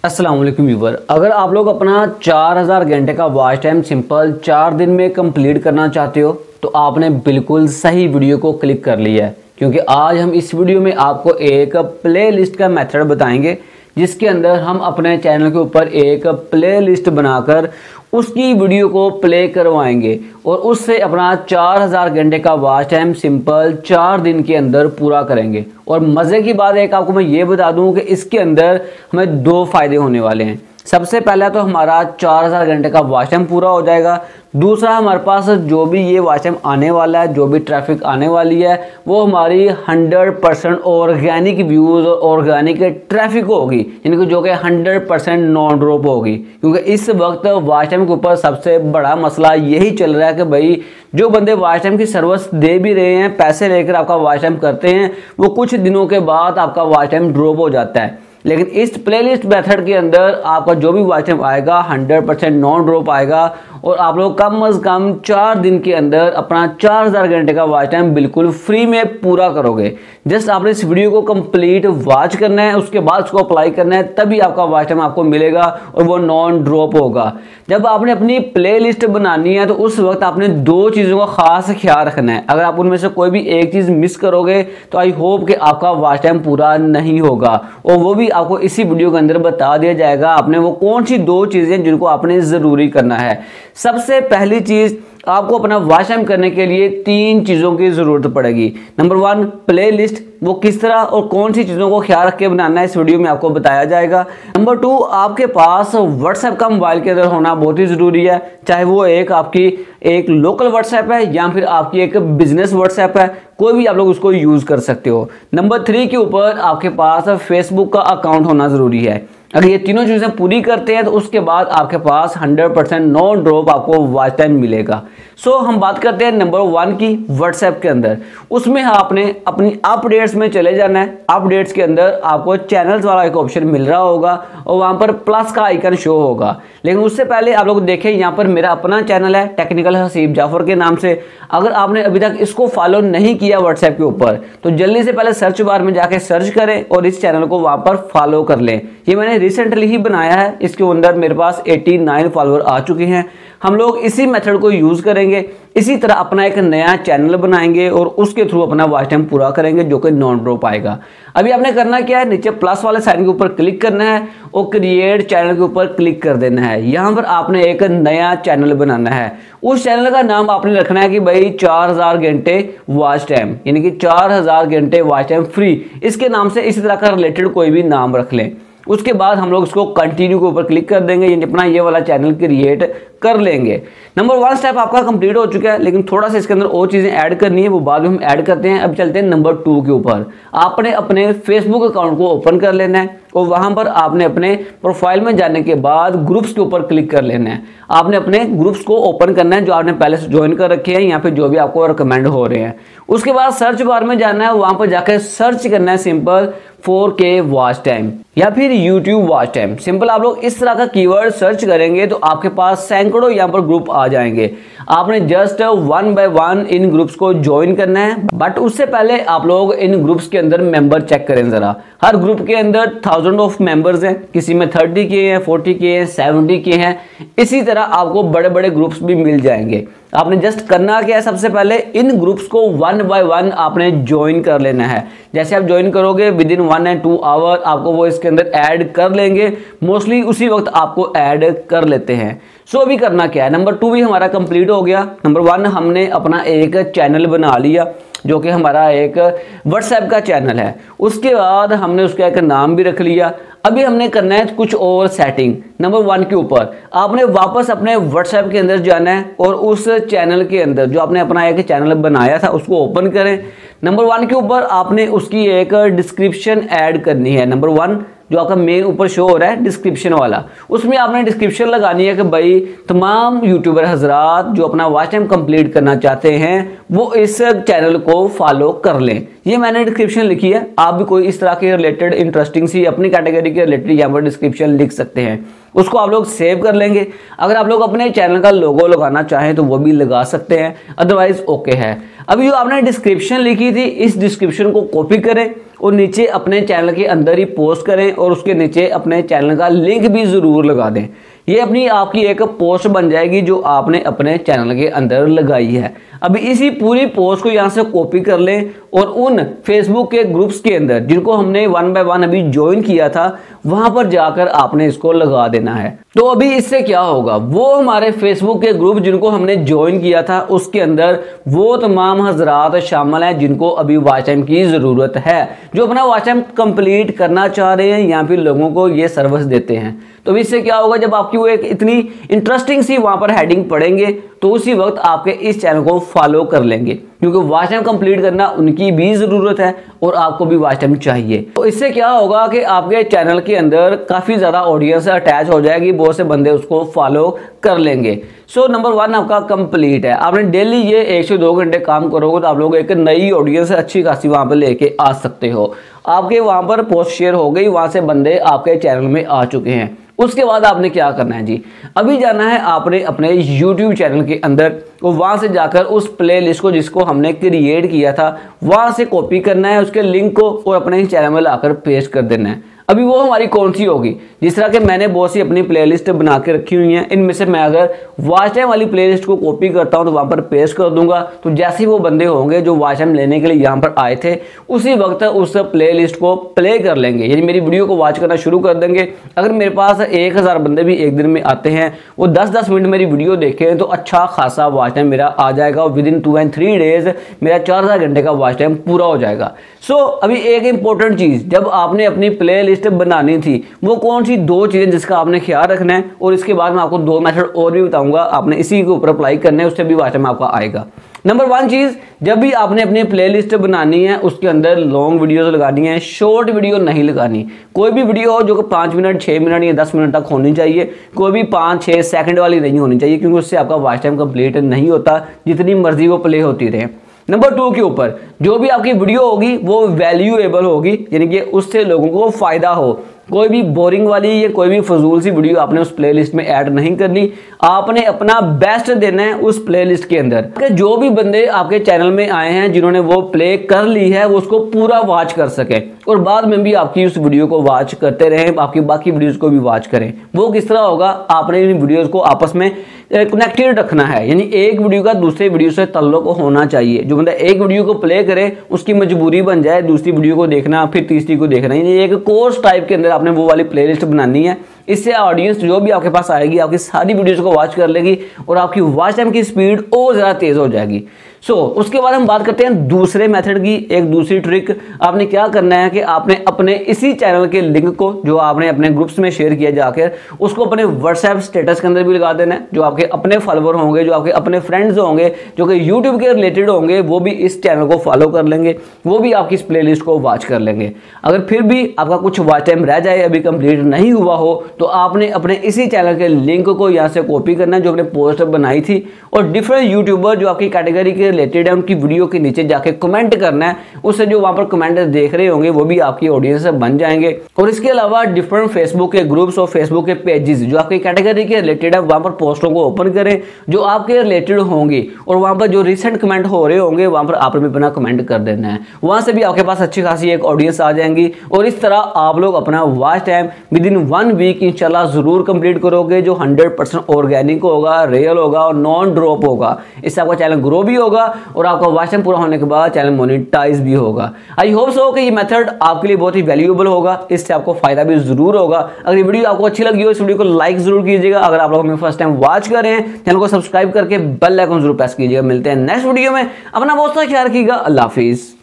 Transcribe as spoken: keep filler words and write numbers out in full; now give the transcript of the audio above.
अस्सलाम वालेकुम व्यूवर, अगर आप लोग अपना चार हज़ार घंटे का वॉच टाइम सिंपल चार दिन में कंप्लीट करना चाहते हो तो आपने बिल्कुल सही वीडियो को क्लिक कर लिया है, क्योंकि आज हम इस वीडियो में आपको एक प्लेलिस्ट का मेथड बताएंगे जिसके अंदर हम अपने चैनल के ऊपर एक प्लेलिस्ट बनाकर उसकी वीडियो को प्ले करवाएंगे और उससे अपना चार हज़ार घंटे का वॉच टाइम सिंपल चार दिन के अंदर पूरा करेंगे। और मज़े की बात एक आपको मैं ये बता दूं कि इसके अंदर हमें दो फ़ायदे होने वाले हैं। सबसे पहला तो हमारा चार हज़ार घंटे का वॉच टाइम पूरा हो जाएगा। दूसरा, हमारे पास जो भी ये वॉच टाइम आने वाला है, जो भी ट्रैफिक आने वाली है, वो हमारी हंड्रेड परसेंट ऑर्गेनिक व्यूज़ और ऑर्गेनिक ट्रैफिक होगी, यानी कि जो कि हंड्रेड परसेंट नॉन ड्रॉप होगी। क्योंकि इस वक्त वॉच टाइम के ऊपर सबसे बड़ा मसला यही चल रहा है कि भाई जो बंदे वॉच टाइम की सर्विस दे भी रहे हैं, पैसे लेकर आपका वॉच टाइम करते हैं, वो कुछ दिनों के बाद आपका वॉच टाइम ड्रॉप हो जाता है। लेकिन इस प्लेलिस्ट मेथड के अंदर आपका जो भी वॉच टाइम आएगा हंड्रेड परसेंट नॉन ड्रॉप आएगा और आप लोग कम अज़ कम चार दिन के अंदर अपना चार हज़ार घंटे का वॉच टाइम बिल्कुल फ्री में पूरा करोगे। जस्ट आपने इस वीडियो को कंप्लीट वॉच करना है, उसके बाद उसको अप्लाई करना है, तभी आपका वॉच टाइम आपको मिलेगा और वो नॉन ड्रॉप होगा। जब आपने अपनी प्ले लिस्ट बनानी है तो उस वक्त आपने दो चीज़ों का खास ख्याल रखना है। अगर आप उनमें से कोई भी एक चीज़ मिस करोगे तो आई होप कि आपका वॉच टाइम पूरा नहीं होगा, और वो भी आपको इसी वीडियो के अंदर बता दिया जाएगा आपने वो कौन सी दो चीज़ें जिनको आपने ज़रूरी करना है। सबसे पहली चीज़, आपको अपना वॉच टाइम करने के लिए तीन चीज़ों की ज़रूरत पड़ेगी। नंबर वन, प्ले लिस्ट, वो किस तरह और कौन सी चीज़ों को ख्याल रख के बनाना है इस वीडियो में आपको बताया जाएगा। नंबर टू, आपके पास व्हाट्सएप का मोबाइल के अंदर होना बहुत ही ज़रूरी है, चाहे वो एक आपकी एक लोकल व्हाट्सएप है या फिर आपकी एक बिजनेस व्हाट्सएप है, कोई भी आप लोग उसको यूज़ कर सकते हो। नंबर थ्री के ऊपर आपके पास फेसबुक का अकाउंट होना ज़रूरी है। अगर ये तीनों चीज़ें पूरी करते हैं तो उसके बाद आपके पास हंड्रेड परसेंट नो ड्रॉप आपको वॉच टाइम मिलेगा। सो so, हम बात करते हैं नंबर वन की, व्हाट्सएप के अंदर। उसमें आपने अपनी अपडेट्स में चले जाना है। अपडेट्स के अंदर आपको चैनल्स वाला एक ऑप्शन मिल रहा होगा और वहाँ पर प्लस का आइकन शो होगा। लेकिन उससे पहले आप लोग देखें, यहाँ पर मेरा अपना चैनल है टेक्निकल हसीब जाफर के नाम से। अगर आपने अभी तक इसको फॉलो नहीं किया व्हाट्सएप के ऊपर तो जल्दी से पहले सर्च बार में जाके सर्च करें और इस चैनल को वहाँ पर फॉलो कर लें। ये मैंने रिसेंटली ही बनाया है, इसके अंदर मेरे पास नवासी फॉलोअर आ चुके हैं। हम लोग इसी मेथड को यूज़ करेंगे, इसी तरह अपना एक नया चैनल बनाएंगे और उसके थ्रू अपना वॉच टाइम पूरा करेंगे जो कि नॉन ड्रॉप आएगा। अभी आपने करना क्या है, नीचे प्लस वाले साइन के ऊपर क्लिक करना है और क्रिएट चैनल के ऊपर क्लिक कर देना है। यहाँ पर आपने एक नया चैनल बनाना है। उस चैनल का नाम आपने रखना है कि भाई चार हज़ार घंटे वॉच टाइम, यानी कि चार हज़ार घंटे वॉच टाइम फ्री, इसके नाम से इसी तरह का रिलेटेड कोई भी नाम रख लें। उसके बाद हम लोग इसको कंटिन्यू के ऊपर क्लिक कर देंगे, यानी अपना ये वाला चैनल क्रिएट कर लेंगे। नंबर वन स्टेप आपका कंप्लीट हो चुका है, लेकिन थोड़ा सा इसके अंदर और चीज़ें ऐड करनी है, वो बाद में हम ऐड करते हैं। अब चलते हैं नंबर टू के ऊपर। आपने अपने फेसबुक अकाउंट को ओपन कर लेना है और वहाँ पर आपने अपने प्रोफाइल में जाने के बाद ग्रुप्स के ऊपर क्लिक कर लेना है। आपने अपने ग्रुप्स को ओपन करना है जो आपने पहले से ज्वाइन कर रखे हैं, यहाँ पे जो भी आपको रिकमेंड हो रहे हैं। उसके बाद सर्च बार में जाना है, वहाँ पर जाकर सर्च करना है simple four K watch time या फिर यूट्यूब वॉच टाइम। सिंपल आप लोग इस तरह का कीवर्ड सर्च करेंगे तो आपके पास सैकड़ों यहाँ पर ग्रुप आ जाएंगे। आपने जस्ट वन बाय वन इन ग्रुप्स को ज्वाइन करना है, बट उससे पहले आप लोग इन ग्रुप्स के अंदर मेंबर चेक करें जरा। हर ग्रुप के अंदर थाउजेंड ऑफ मेंबर्स हैं, किसी में थर्टी के हैं, फोर्टी के हैं, सेवेंटी के हैं। इसी तरह आपको बड़े बड़े ग्रुप्स भी मिल जाएंगे। आपने जस्ट करना क्या है, सबसे पहले इन ग्रुप्स को वन बाय वन आपने ज्वाइन कर लेना है। जैसे आप ज्वाइन करोगे within one and two hour आपको वो इसके अंदर ऐड कर लेंगे। मोस्टली उसी वक्त आपको ऐड कर लेते हैं। सो अभी करना क्या है, नंबर टू भी हमारा कंप्लीट हो गया। नंबर वन, हमने अपना एक चैनल बना लिया जो कि हमारा एक व्हाट्सएप का चैनल है। उसके बाद हमने उसका एक नाम भी रख लिया। अभी हमने करना है कुछ और सेटिंग। नंबर वन के ऊपर आपने वापस अपने व्हाट्सएप के अंदर जाना है और उस चैनल के अंदर जो आपने अपना एक चैनल बनाया था उसको ओपन करें। नंबर वन के ऊपर आपने उसकी एक डिस्क्रिप्शन ऐड करनी है। नंबर वन जो आपका मेन ऊपर शो हो रहा है डिस्क्रिप्शन वाला, उसमें आपने डिस्क्रिप्शन लगानी है कि भाई तमाम यूट्यूबर हजरात जो अपना वॉच टाइम कंप्लीट करना चाहते हैं वो इस चैनल को फॉलो कर लें। ये मैंने डिस्क्रिप्शन लिखी है, आप भी कोई इस तरह के रिलेटेड इंटरेस्टिंग सी अपनी कैटेगरी के रिलेटेड यहाँ पर डिस्क्रिप्शन लिख सकते हैं। उसको आप लोग सेव कर लेंगे। अगर आप लोग अपने चैनल का लोगो लगाना चाहें तो वो भी लगा सकते हैं, अदरवाइज ओके है। अभी जो आपने डिस्क्रिप्शन लिखी थी, इस डिस्क्रिप्शन को कॉपी करें और नीचे अपने चैनल के अंदर ही पोस्ट करें और उसके नीचे अपने चैनल का लिंक भी ज़रूर लगा दें। ये अपनी आपकी एक पोस्ट बन जाएगी जो आपने अपने चैनल के अंदर लगाई है। अभी इसी पूरी पोस्ट को यहाँ से कॉपी कर लें और उन फेसबुक के ग्रुप्स के अंदर जिनको हमने वन बाय वन अभी ज्वाइन किया था, वहां पर जाकर आपने इसको लगा देना है। तो अभी इससे क्या होगा, वो हमारे फेसबुक के ग्रुप जिनको हमने ज्वाइन किया था उसके अंदर वो तमाम हजरात शामिल हैं जिनको अभी वॉच टाइम की ज़रूरत है, जो अपना वॉच टाइम कंप्लीट करना चाह रहे हैं या फिर लोगों को ये सर्विस देते हैं। तो इससे क्या होगा, जब आपकी वो एक इतनी इंटरेस्टिंग सी वहां पर हेडिंग पढ़ेंगे तो उसी वक्त आपके इस चैनल को फॉलो कर लेंगे, क्योंकि वॉच टाइम कंप्लीट करना उनकी भी ज़रूरत है और आपको भी वॉच टाइम चाहिए। तो इससे क्या होगा कि आपके चैनल के अंदर काफ़ी ज़्यादा ऑडियंस अटैच हो जाएगी, बहुत से बंदे उसको फॉलो कर लेंगे। सो नंबर वन आपका कंप्लीट है। आपने डेली ये एक से दो घंटे काम करोगे तो आप लोग एक नई ऑडियंस अच्छी खासी वहाँ पर लेके आ सकते हो। आपके वहाँ पर पोस्ट शेयर हो गई, वहाँ से बंदे आपके चैनल में आ चुके हैं। उसके बाद आपने क्या करना है जी, अभी जाना है आपने अपने यूट्यूब चैनल के अंदर और वहाँ से जाकर उस प्लेलिस्ट को जिसको हमने क्रिएट किया था वहाँ से कॉपी करना है उसके लिंक को और अपने चैनल में लाकर पेस्ट कर देना है। अभी वो हमारी कौन सी होगी, जिस तरह के मैंने बहुत सी अपनी प्लेलिस्ट बना के रखी हुई हैं, इनमें से मैं अगर वॉच टाइम वाली प्लेलिस्ट को कॉपी करता हूं तो वहां पर पेस्ट कर दूंगा। तो जैसे ही वो बंदे होंगे जो वॉच टाइम लेने के लिए यहां पर आए थे, उसी वक्त उस प्लेलिस्ट को प्ले कर लेंगे, यानी मेरी वीडियो को वॉच करना शुरू कर देंगे। अगर मेरे पास एक हज़ार बंदे भी एक दिन में आते हैं, वो दस दस मिनट मेरी वीडियो देखें तो अच्छा खासा वॉच टाइम मेरा आ जाएगा और within two and three days मेरा चार हज़ार घंटे का वॉच टाइम पूरा हो जाएगा। सो so, अभी एक इंपॉर्टेंट चीज़, जब आपने अपनी प्ले लिस्ट बनानी थी वो कौन सी दो चीज़ें जिसका आपने ख्याल रखना है, और इसके बाद मैं आपको दो मेथड और भी बताऊंगा, आपने इसी के ऊपर अप्लाई करना है, उससे भी वॉच टाइम आपका आएगा। नंबर वन चीज़, जब भी आपने अपनी प्लेलिस्ट बनानी है उसके अंदर लॉन्ग वीडियोस लगानी है, शॉर्ट वीडियो नहीं लगानी। कोई भी वीडियो हो जो कि पाँच मिनट छः मिनट या दस मिनट तक होनी चाहिए, कोई भी पाँच छः सेकंड वाली नहीं होनी चाहिए, क्योंकि उससे आपका वॉच टाइम कंप्लीट नहीं होता, जितनी मर्जी वो प्ले होती रहे। नंबर टू के ऊपर, जो भी आपकी वीडियो होगी वो वैल्यूएबल होगी, यानी कि उससे लोगों को फायदा हो। कोई भी बोरिंग वाली या कोई भी फजूल सी वीडियो आपने उस प्लेलिस्ट में ऐड नहीं करनी, आपने अपना बेस्ट देना है उस प्लेलिस्ट के अंदर कि जो भी बंदे आपके चैनल में आए हैं जिन्होंने वो प्ले कर ली है वो उसको पूरा वॉच कर सके और बाद में भी आपकी उस वीडियो को वॉच करते रहें, आपकी बाकी वीडियोस को भी वॉच करें। वो किस तरह होगा, आपने इन वीडियोस को आपस में कनेक्टेड रखना है, यानी एक वीडियो का दूसरे वीडियो से ताल्लुक होना चाहिए। जो बंदा एक वीडियो को प्ले करे उसकी मजबूरी बन जाए दूसरी वीडियो को देखना, फिर तीसरी को देखना, यानी एक कोर्स टाइप के अंदर आपने वो वाली प्लेलिस्ट बनानी है। इससे ऑडियंस जो भी आपके पास आएगी आपकी सारी वीडियोस को वॉच कर लेगी और आपकी वॉच टाइम की स्पीड और ज़्यादा तेज़ हो जाएगी। सो so, उसके बाद हम बात करते हैं दूसरे मेथड की, एक दूसरी ट्रिक। आपने क्या करना है कि आपने अपने इसी चैनल के लिंक को जो आपने अपने ग्रुप्स में शेयर किया जाकर उसको अपने व्हाट्सएप स्टेटस के अंदर भी लगा देना है। जो आपके अपने फॉलोवर होंगे, जो आपके अपने फ्रेंड्स होंगे, जो कि यूट्यूब के रिलेटेड होंगे, वो भी इस चैनल को फॉलो कर लेंगे, वो भी आपकी इस प्लेलिस्ट को वॉच कर लेंगे। अगर फिर भी आपका कुछ वॉच टाइम रह जाए, अभी कंप्लीट नहीं हुआ हो, तो आपने अपने इसी चैनल के लिंक को यहाँ से कॉपी करना है जो आपने पोस्ट बनाई थी, और डिफरेंट यूट्यूबर जो आपकी कैटेगरी के रिलेटेड है उनकी वीडियो के नीचे जाके कमेंट करना है। उससे जो वहां पर कमेंट देख रहे होंगे वो भी आपकी ऑडियंस बन जाएंगे। और इसके अलावा डिफरेंट फेसबुक के ग्रुप्स और फेसबुक के पेजेस जो आपकी कैटेगरी के रिलेटेड है वहां पर पोस्टों को ओपन करें जो आपके रिलेटेड होंगी, और वहां पर जो रिसेंट कमेंट हो रहे होंगे वहां पर आपने भी अपना कमेंट कर देना है। वहां से भी आपके पास अच्छी खासी एक ऑडियंस आ जाएंगी और इस तरह आप लोग अपना watch time within one week इंशाल्लाह जरूर कंप्लीट करोगे, जो हंड्रेड परसेंट ऑर्गेनिक होगा, रियल होगा और नॉन ड्रॉप होगा। इससे आपका चैनल ग्रो भी होगा और आपका वॉच टाइम पूरा होने के बाद चैनल मोनेटाइज भी होगा। आई होप सो कि ये मेथड आपके लिए बहुत ही वैल्यूएबल होगा, इससे आपको फायदा भी जरूर होगा। अगर ये वीडियो आपको अच्छी लगी हो इस वीडियो को लाइक जरूर कीजिएगा। अगर आप लोग हमें फर्स्ट टाइम वॉच कर रहे हैं चैनल को सब्सक्राइब करके बेल आइकन जरूर प्रेस कीजिएगा। मिलते हैं नेक्स्ट वीडियो में, अपना बहुत सारा ख्याल रखिएगा। अल्लाह हाफिज।